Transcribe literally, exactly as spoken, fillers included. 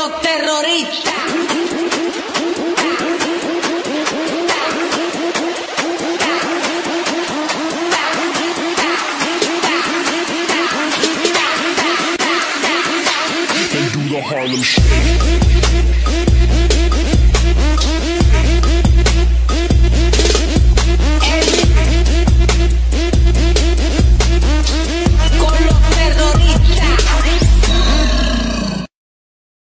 los terroristas. They do the Harlem Shake. El